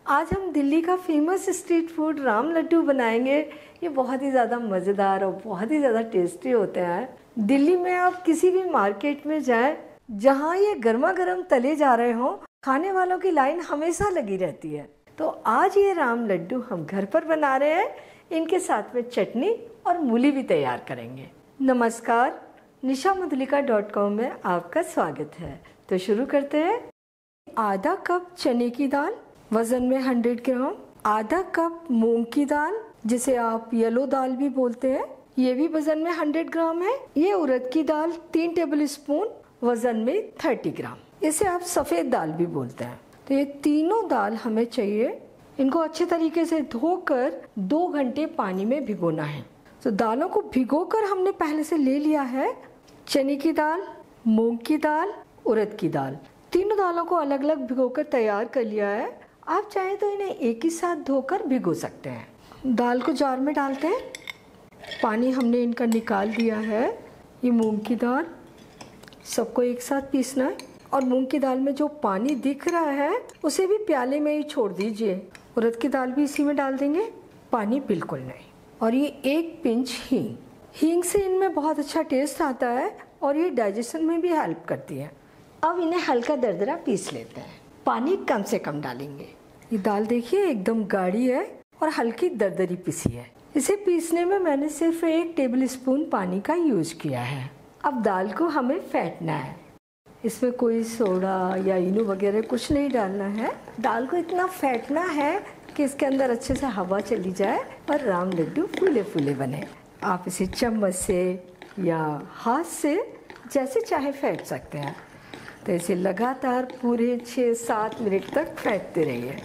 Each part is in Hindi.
आज हम दिल्ली का famous street food Ram laddu बनाएंगे। ये बहुत ही ज़्यादा मज़ेदार और बहुत ही ज़्यादा टेस्टी होते हैं। दिल्ली में आप किसी भी मार्केट में जाएं, जहाँ ये गर्मा गर्म तले जा रहे हों, खाने वालों की लाइन हमेशा लगी रहती है। तो आज ये राम लड्डू हम घर पर बना रहे हैं। इनके साथ में चटनी और मूली भी तैयार करेंगे। नमस्कार, nishamudlika.com में आपका स्वागत है। तो शुरू करते हैं। आधा कप चने की दाल वजन में 100 ग्राम, आधा कप मूंग की दाल जिसे आप येलो दाल भी बोलते हैं, ये भी वजन में 100 ग्राम है। ये उड़द की दाल 3 टेबलस्पून वजन में 30 ग्राम, इसे आप सफ़ेद दाल भी बोलते हैं। तो ये तीनों दाल हमें चाहिए। इनको अच्छे तरीके से धोकर 2 घंटे पानी में भिगोना है। तो दालों को भिगोकर हमने पहले से ले लिया है। चने की दाल, मूंग की दाल, उड़द की दाल, तीनों दालों को अलग अलग भिगोकर तैयार कर लिया है। आप चाहें तो इन्हें एक ही साथ धोकर भिगो सकते हैं। दाल को जार में डालते हैं। पानी हमने इनका निकाल दिया है। ये मूंग की दाल, सबको एक साथ पीसना है। और मूंग की दाल में जो पानी दिख रहा है उसे भी प्याले में ही छोड़ दीजिए। उड़द की दाल भी इसी में डाल देंगे, पानी बिल्कुल नहीं। और ये 1 पिंच हींग, हींग से इनमें बहुत अच्छा टेस्ट आता है और ये डाइजेशन में भी हेल्प करती है। अब इन्हें हल्का दरदरा पीस लेते हैं। पानी कम से कम डालेंगे। ये दाल देखिए एकदम गाढ़ी है और हल्की दरदरी पिसी है। इसे पीसने में मैंने सिर्फ 1 टेबलस्पून पानी का यूज किया है। अब दाल को हमें फेंटना है। इसमें कोई सोडा या इनो वगैरह कुछ नहीं डालना है। दाल को इतना फेंटना है कि इसके अंदर अच्छे से हवा चली जाए और राम लड्डू फूले फूले बने। आप इसे चम्मच से या हाथ से जैसे चाहे फेंट सकते हैं। तो इसे लगातार पूरे 6-7 मिनट तक फेंटते रहिए।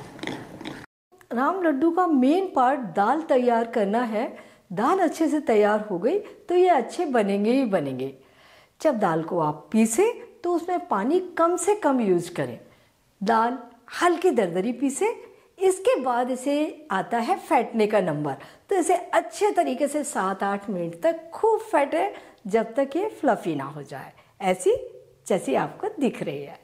राम लड्डू का मेन पार्ट दाल तैयार करना है। दाल अच्छे से तैयार हो गई तो ये अच्छे बनेंगे ही बनेंगे। जब दाल को आप पीसें तो उसमें पानी कम से कम यूज करें। दाल हल्की दरदरी पीसें। इसके बाद इसे आता है फेंटने का नंबर। तो इसे अच्छे तरीके से 7-8 मिनट तक खूब फेंटे जब तक ये फ्लफी ना हो जाए, ऐसी जैसी आपको दिख रही है।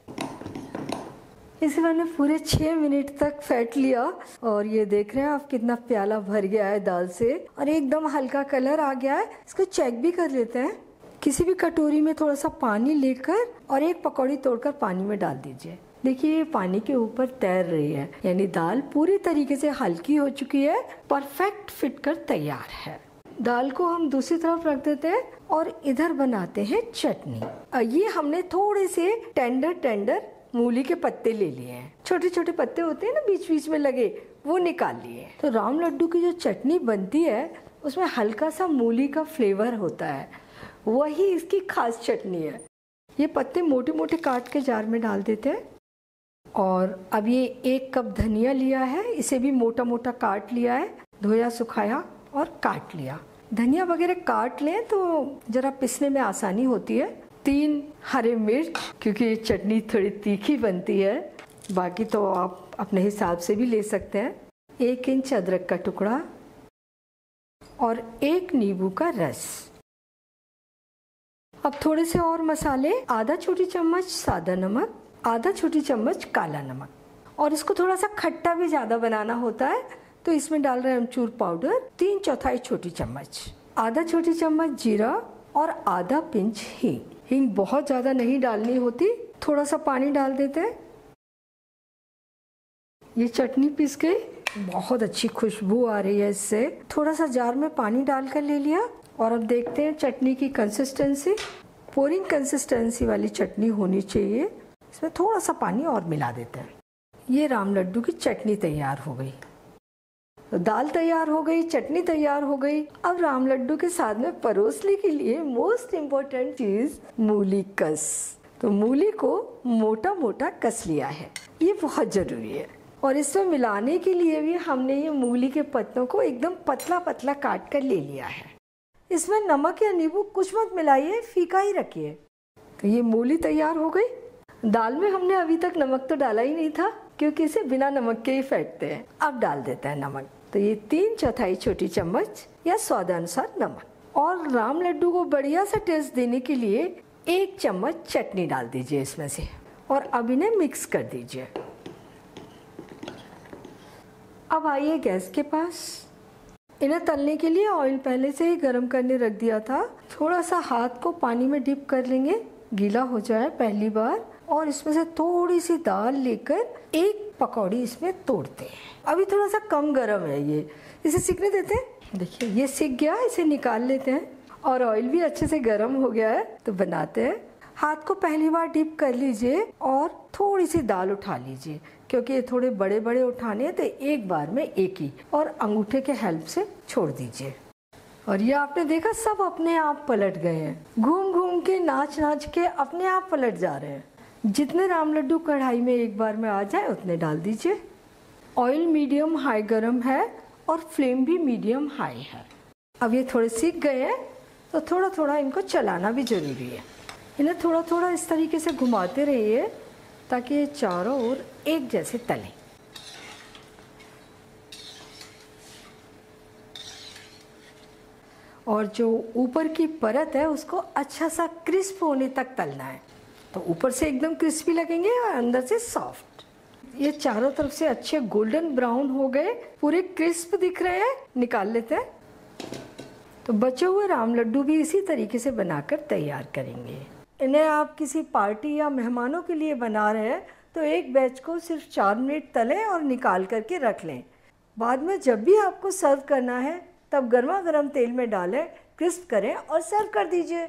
इसे मैंने पूरे 6 मिनट तक फेंट लिया और ये देख रहे हैं आप कितना प्याला भर गया है दाल से और एकदम हल्का कलर आ गया है। इसको चेक भी कर लेते हैं। किसी भी कटोरी में थोड़ा सा पानी लेकर और 1 पकौड़ी तोड़कर पानी में डाल दीजिए। देखिए ये पानी के ऊपर तैर रही है, यानी दाल पूरी तरीके से हल्की हो चुकी है, परफेक्ट फिट कर तैयार है। दाल को हम दूसरी तरफ रख देते हैं और इधर बनाते हैं चटनी। ये हमने थोड़े से टेंडर मूली के पत्ते ले लिए हैं। छोटे छोटे पत्ते होते हैं ना बीच बीच में लगे, वो निकाल लिए। तो राम लड्डू की जो चटनी बनती है उसमें हल्का सा मूली का फ्लेवर होता है, वही इसकी खास चटनी है। ये पत्ते मोटे मोटे काट के जार में डाल देते हैं। और अब ये 1 कप धनिया लिया है, इसे भी मोटा मोटा काट लिया है, धोया सुखाया और काट लिया। धनिया वगैरह काट लें तो जरा पिसने में आसानी होती है। 3 हरे मिर्च, क्योंकि ये चटनी थोड़ी तीखी बनती है, बाकी तो आप अपने हिसाब से भी ले सकते हैं। 1 इंच अदरक का टुकड़ा और 1 नींबू का रस। अब थोड़े से और मसाले, आधा छोटी चम्मच सादा नमक, आधा छोटी चम्मच काला नमक। और इसको थोड़ा सा खट्टा भी ज़्यादा बनाना होता है तो इसमें डाल रहे हैं अमचूर पाउडर 3/4 छोटी चम्मच, आधा छोटी चम्मच जीरा और आधा पिंच हींग। हींग बहुत ज़्यादा नहीं डालनी होती, थोड़ा सा पानी डाल देते हैं। ये चटनी पीस गई, बहुत अच्छी खुशबू आ रही है इससे। थोड़ा सा जार में पानी डालकर ले लिया और अब देखते हैं चटनी की कंसिस्टेंसी। पोरिंग कंसिस्टेंसी वाली चटनी होनी चाहिए। इसमें थोड़ा सा पानी और मिला देते हैं। ये राम लड्डू की चटनी तैयार हो गई। तो दाल तैयार हो गई, चटनी तैयार हो गई। अब राम लड्डू के साथ में परोसने के लिए मोस्ट इम्पोर्टेंट चीज मूली कस। तो मूली को मोटा मोटा कस लिया है, ये बहुत जरूरी है। और इसमें मिलाने के लिए भी हमने ये मूली के पत्तों को एकदम पतला पतला काट कर ले लिया है। इसमें नमक या नींबू कुछ मत मिलाइए, फीका ही रखिए। तो ये मूली तैयार हो गई। दाल में हमने अभी तक नमक तो डाला ही नहीं था, क्योंकि इसे बिना नमक के ही फेंटते हैं। अब डाल देते हैं नमक। तो ये 3/4 छोटी चम्मच या स्वादानुसार नमक। और राम लड्डू को बढ़िया सा टेस्ट देने के लिए 1 चम्मच चटनी डाल दीजिए इसमें से और अब इन्हें मिक्स कर दीजिए। अब आइए गैस के पास। इन्हें तलने के लिए ऑयल पहले से ही गर्म करने रख दिया था। थोड़ा सा हाथ को पानी में डिप कर लेंगे, गीला हो जाए पहली बार, और इसमें से थोड़ी सी दाल लेकर एक पकौड़ी इसमें तोड़ते हैं। अभी थोड़ा सा कम गर्म है ये, इसे सिकने देते हैं। देखिए ये सिक गया, इसे निकाल लेते हैं और ऑयल भी अच्छे से गर्म हो गया है तो बनाते हैं। हाथ को पहली बार डिप कर लीजिए और थोड़ी सी दाल उठा लीजिए, क्योंकि ये थोड़े बड़े बड़े उठाने हैं तो एक बार में एक ही, और अंगूठे के हेल्प से छोड़ दीजिए। और ये आपने देखा सब अपने आप पलट गए हैं, घूम घूम के नाच नाच के अपने आप पलट जा रहे हैं। जितने राम लड्डू कढ़ाई में एक बार में आ जाए उतने डाल दीजिए। ऑयल मीडियम हाई गर्म है और फ्लेम भी मीडियम हाई है। अब ये थोड़े सीख गए हैं तो थोड़ा थोड़ा इनको चलाना भी जरूरी है। इन्हें थोड़ा थोड़ा इस तरीके से घुमाते रहिए ताकि ये चारों ओर एक जैसे तलें। और जो ऊपर की परत है उसको अच्छा सा क्रिस्प होने तक तलना है, तो ऊपर से एकदम क्रिस्पी लगेंगे और अंदर से सॉफ्ट। ये चारों तरफ से अच्छे गोल्डन ब्राउन हो गए, पूरे क्रिस्प दिख रहे हैं, निकाल लेते हैं। तो बचे हुए राम लड्डू भी इसी तरीके से बनाकर तैयार करेंगे। इन्हें आप किसी पार्टी या मेहमानों के लिए बना रहे हैं तो एक बैच को सिर्फ 4 मिनट तलें और निकाल करके रख लें। बाद में जब भी आपको सर्व करना है तब गर्मा गर्म तेल में डालें, क्रिस्प करें और सर्व कर दीजिए।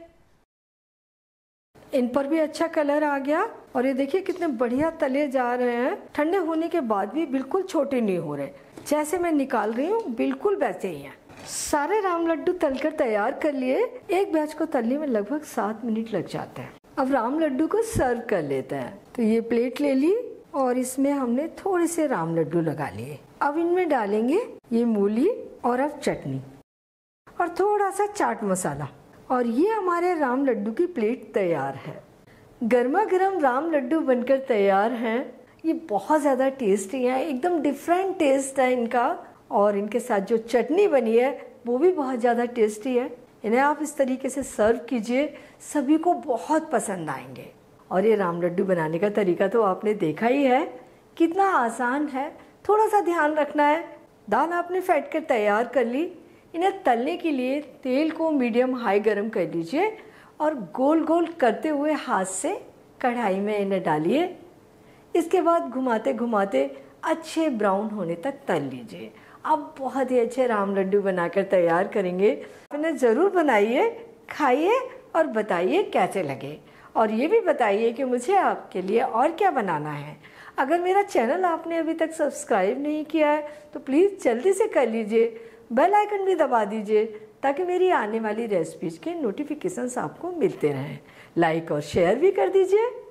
इन पर भी अच्छा कलर आ गया और ये देखिए कितने बढ़िया तले जा रहे हैं। ठंडे होने के बाद भी बिल्कुल छोटे नहीं हो रहे, जैसे मैं निकाल रही हूँ बिल्कुल वैसे ही हैं। सारे राम लड्डू तलकर तैयार कर लिए। एक बैच को तलने में लगभग 7 मिनट लग जाते हैं। अब राम लड्डू को सर्व कर लेते हैं। तो ये प्लेट ले ली और इसमें हमने थोड़े से राम लड्डू लगा लिए। अब इनमें डालेंगे ये मूली और अब चटनी और थोड़ा सा चाट मसाला, और ये हमारे राम लड्डू की प्लेट तैयार है। गर्मा गर्म राम लड्डू बनकर तैयार हैं। ये बहुत ज़्यादा टेस्टी है, एकदम डिफरेंट टेस्ट है इनका, और इनके साथ जो चटनी बनी है वो भी बहुत ज़्यादा टेस्टी है। इन्हें आप इस तरीके से सर्व कीजिए, सभी को बहुत पसंद आएंगे। और ये राम लड्डू बनाने का तरीका तो आपने देखा ही है, कितना आसान है। थोड़ा सा ध्यान रखना है। दाल आपने फेंट कर तैयार कर ली। इन्हें तलने के लिए तेल को मीडियम हाई गरम कर लीजिए और गोल गोल करते हुए हाथ से कढ़ाई में इन्हें डालिए। इसके बाद घुमाते घुमाते अच्छे ब्राउन होने तक तल लीजिए। अब बहुत ही अच्छे राम लड्डू बनाकर तैयार करेंगे। इन्हें ज़रूर बनाइए, खाइए और बताइए कैसे लगे, और ये भी बताइए कि मुझे आपके लिए और क्या बनाना है। अगर मेरा चैनल आपने अभी तक सब्सक्राइब नहीं किया है तो प्लीज़ जल्दी से कर लीजिए, बेल आइकन भी दबा दीजिए ताकि मेरी आने वाली रेसिपीज़ के नोटिफिकेशंस आपको मिलते रहें। लाइक और शेयर भी कर दीजिए।